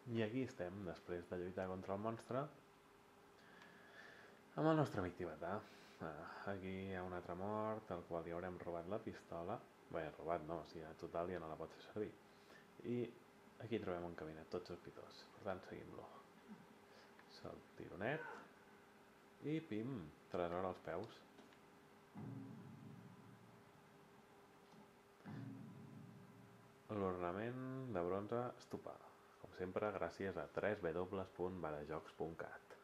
I aquí estem, després de lluitar contra el monstre, amb el nostre amic tibetà. Aquí hi ha un altre mort, al qual li haurem robat la pistola. Bé, robat no, si en total ja no la pot fer servir. I aquí trobem un caminet tot sospitós, per tant seguim-lo. Sol tironet i pim, tresor als peus. L'ornament de bronze estupà, com sempre gràcies a www.barajocs.cat.